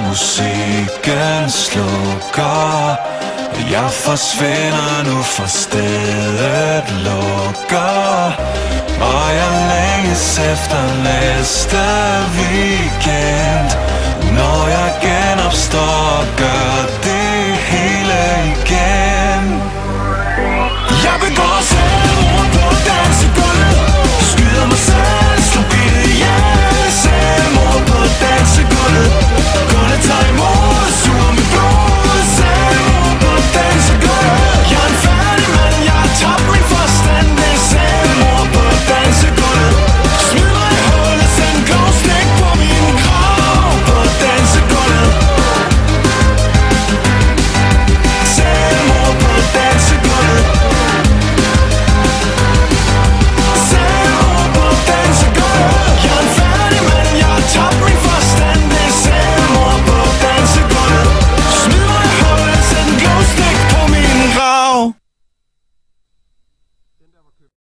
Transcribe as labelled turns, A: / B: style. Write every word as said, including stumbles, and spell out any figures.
A: musikken slukker. Jeg forsvinder nu, for stedet lukker. Og jeg længes efter næste weekend, når jeg genopstår, gør det hele igen. Jeg begår selvmord på dansegulvet, skyder mig selv, slår beatet ihjel. Selvmord på dansegulvet, kun at tage imod, suger mit blod. Selvmord på dansegulvet, jeg er en færdig mand, jeg har tabt min forstand. Det er selvmord på dansegulvet, smid mig i hullet, send en glowstick på min krop. På dansegulvet, selvmord på dansegulvet. Selvmord på dansegulvet, jeg er en færdig mand, jeg har tabt min